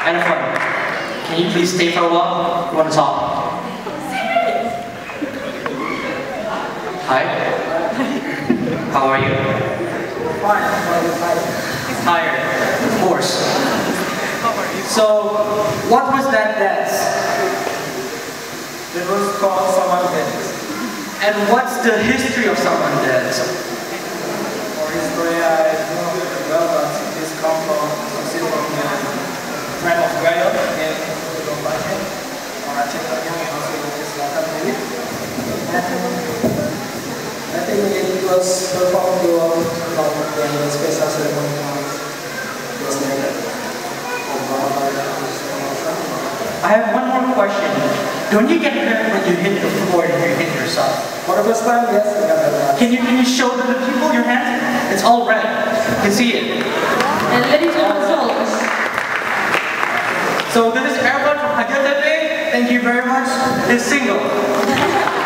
And fun. Can you please stay for a while? You want to talk? Hi. How are you? Fine. Tired. Of course. So, what was that dance? It was called Saman Dance. And what's the history of Saman dance? For history, I don't know well, but this comes from friend of Gaia in Lombardin, or I think and also this Latin movie. I think it was performed when the special ceremony was later. I have one more question. Don't you get hurt when you hit the floor and you hit yourself? For the first time, yes, I got that. Can you show the people your hands? It's all red. You can see it. And ladies and results. So this is Erwan from Hagel Tepe. Thank you very much. It's single.